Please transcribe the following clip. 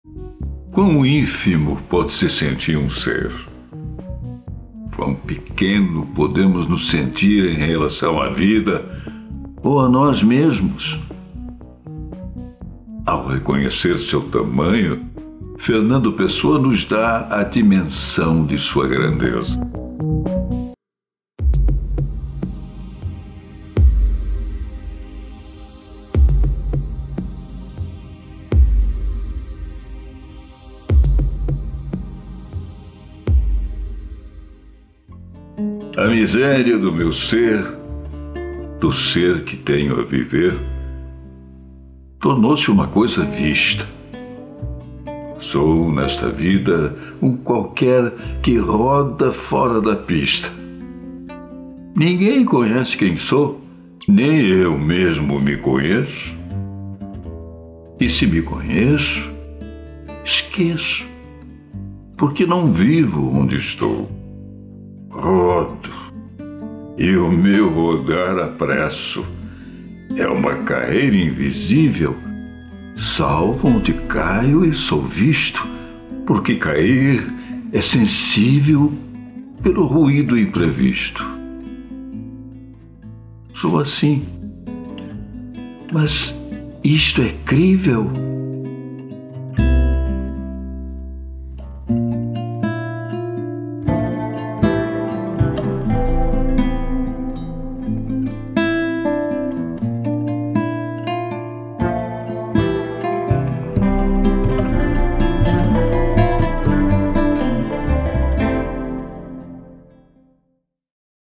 Quão ínfimo pode se sentir um ser? Quão pequeno podemos nos sentir em relação à vida ou a nós mesmos? Ao reconhecer seu tamanho, Fernando Pessoa nos dá a dimensão de sua grandeza. A miséria do meu ser, do ser que tenho a viver, tornou-se uma coisa vista. Sou, nesta vida, um qualquer que roda fora da pista. Ninguém conhece quem sou, nem eu mesmo me conheço. E se me conheço, esqueço, porque não vivo onde estou. Rodo, e o meu rodar apresso. É uma carreira invisível, salvo onde caio e sou visto, porque cair é sensível pelo ruído imprevisto. Sou assim, mas isto é crível?